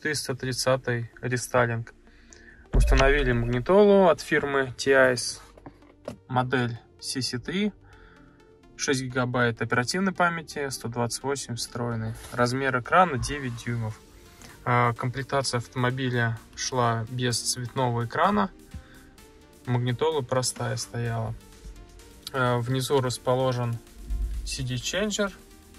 430 рестайлинг. Установили магнитолу от фирмы TIS, модель CC3, 6 гигабайт оперативной памяти, 128 встроенной. Размер экрана 9 дюймов. Комплектация автомобиля шла без цветного экрана. Магнитола простая стояла. Внизу расположен CD-ченджер.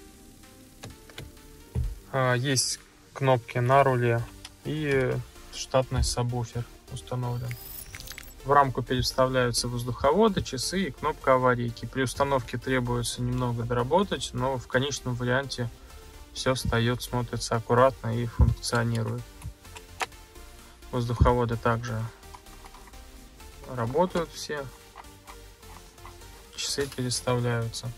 Есть кнопки на руле и штатный сабвуфер установлен. В рамку переставляются воздуховоды, часы и кнопка аварийки. При установке требуется немного доработать, но в конечном варианте все встает, смотрится аккуратно и функционирует. Воздуховоды также работают все. Часы переставляются.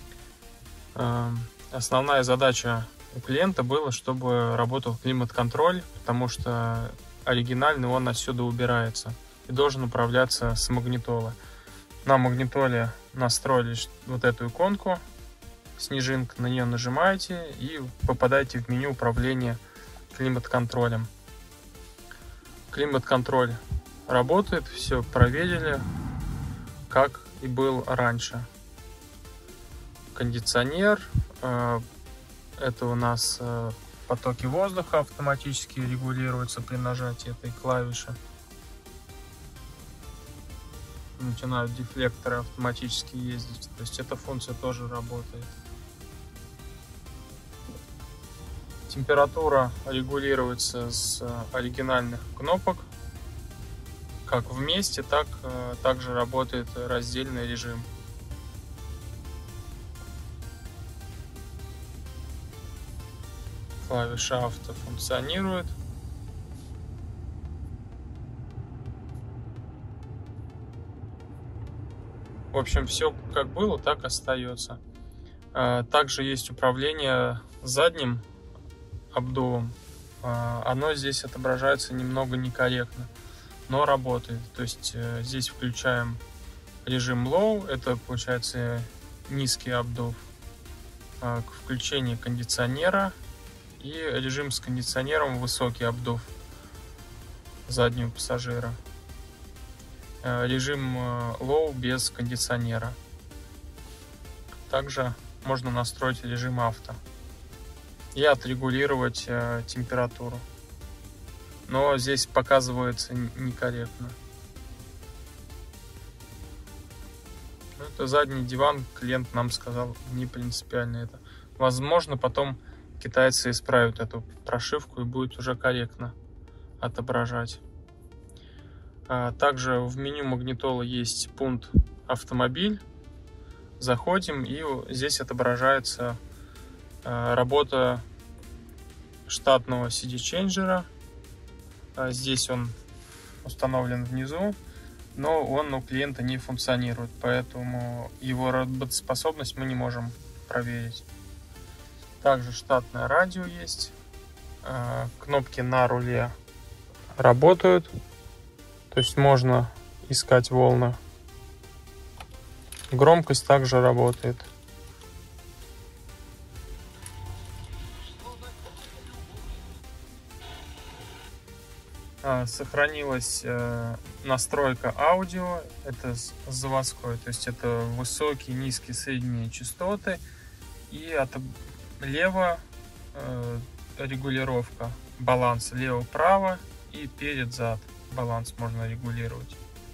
Основная задача у клиента была, чтобы работал климат-контроль, потому что оригинальный он отсюда убирается и должен управляться с магнитолы. На магнитоле настроили вот эту иконку, снежинка, на нее нажимаете и попадаете в меню управления климат-контролем. Климат-контроль работает, все проверили, как и был раньше. Кондиционер, это у нас потоки воздуха автоматически регулируются при нажатии этой клавиши. Начинают дефлекторы автоматически ездить, то есть эта функция тоже работает. Температура регулируется с оригинальных кнопок, как вместе, так также работает раздельный режим. Клавиша авто функционирует. В общем, все как было, так остается. Также есть управление задним обдувом. Оно здесь отображается немного некорректно, но работает. То есть здесь включаем режим Low, это получается низкий обдув. Включение кондиционера и режим с кондиционером высокий обдув заднего пассажира. Режим Low без кондиционера. Также можно настроить режим авто и отрегулировать температуру, но здесь показывается некорректно. Это задний диван, клиент нам сказал, не принципиально это. Возможно, потом китайцы исправят эту прошивку и будет уже корректно отображать. Также в меню магнитолы есть пункт автомобиль. Заходим, и здесь отображается работа штатного CD-ченджера. Здесь он установлен внизу, но он у клиента не функционирует, поэтому его работоспособность мы не можем проверить. Также штатное радио есть. Кнопки на руле работают, то есть можно искать волны. Громкость также работает. Сохранилась настройка аудио, это заводской, то есть это высокие, низкие, средние частоты, и лево регулировка, баланс лево-право и перед-зад, баланс можно регулировать.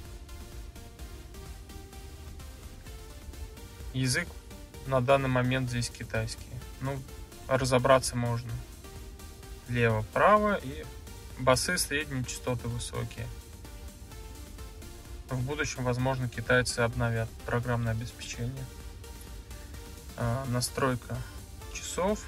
Язык на данный момент здесь китайский, ну разобраться можно. Лево-право и басы средние, частоты высокие. В будущем, возможно, китайцы обновят программное обеспечение. Настройка часов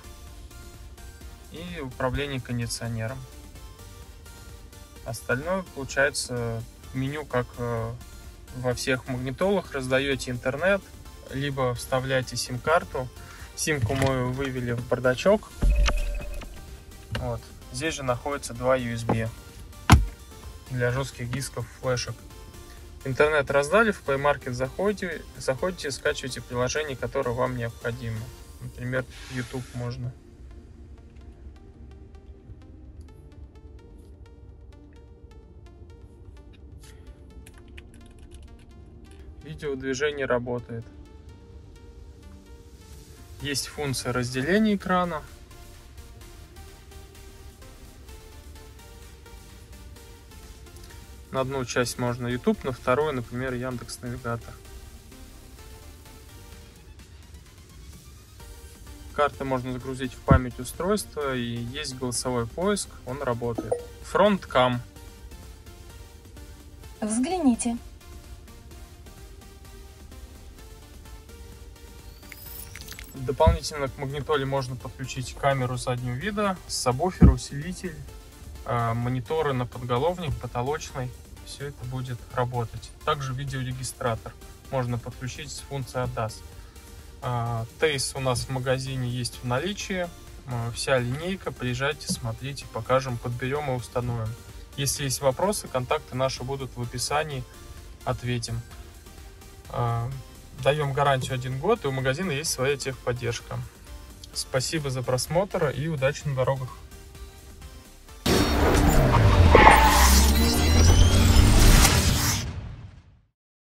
и управление кондиционером. Остальное получается меню, как во всех магнитолах. Раздаете интернет, либо вставляете сим-карту. Симку мы вывели в бардачок. Вот. Здесь же находится два USB для жестких дисков, флешек. Интернет раздали, в Play Market заходите, скачиваете приложение, которое вам необходимо. Например, YouTube можно. видеодвижение работает. Есть функция разделения экрана. На одну часть можно YouTube, на вторую, например, Яндекс.Навигатор. Карты можно загрузить в память устройства, и есть голосовой поиск, он работает. Фронткам. Взгляните. Дополнительно к магнитоле можно подключить камеру заднего вида, сабвуфер, усилитель, мониторы на подголовник, потолочный. Все это будет работать. Также видеорегистратор можно подключить с функцией ADAS. Тейс у нас в магазине есть в наличии. Вся линейка. Приезжайте, смотрите, покажем, подберем и установим. Если есть вопросы, контакты наши будут в описании. Ответим. Даем гарантию 1 год, и у магазина есть своя техподдержка. Спасибо за просмотр и удачи на дорогах.